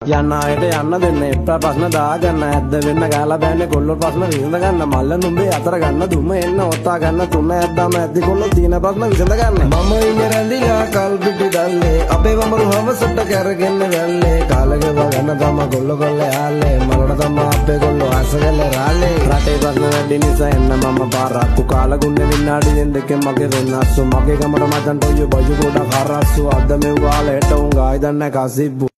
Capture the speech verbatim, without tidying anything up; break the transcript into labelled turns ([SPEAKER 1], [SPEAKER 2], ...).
[SPEAKER 1] යන්න ආයෙත් යන්න දෙන්න එපා ප්‍රශ්න දාගන්න ඇද්ද වෙන්න ගාලා බෑනේ කොල්ලෝ ප්‍රශ්න විසඳ ගන්න මල්ල නුඹේ අතර ගන්න දුම එන්න ඔත්තා ගන්න තුන ඇද්දාම ඇද්දි කොල්ලෝ තියෙන ප්‍රශ්න විසඳ ගන්න මම ඉන්නේ රැඳිලා කල් පිටි දැල්ලේ අපේ වමරු හවසට කරගෙන වැල්ලේ කාලේ වගන්න තම කොල්ලෝ කොල්ලේ ආල්ලේ මලට තම අපේ කොල්ලෝ ආසගල්ලේ රාලේ රටේ ප්‍රශ්න වැඩි නිසා එන්න මම පාරක්කු කාලා ගුන්නේ විනාඩියෙන් දෙකෙන් මගේ වෙනස්සු මගේ ගමට මචන් තොයෝ බයු ගොඩක් හරස්සු අද මේ වාලේට උන් ගායි දන්නේ කසිබ්බු